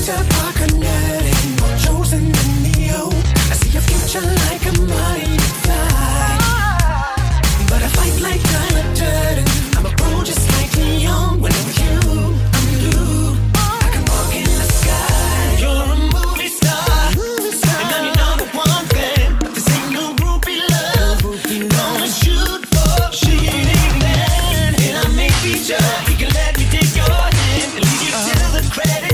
Peter Parker nerd, more chosen than Neo. I see your future like a mighty fly, but I fight like I'm a turtle. I'm a pro just like Leon. When I'm with you, I'm you. I can walk in the sky. You're a movie star, and I'm your number one fan. This ain't no groupie love. Gonna shoot for shooting man, and I may be sure you can let me take your hand and lead you to the credit.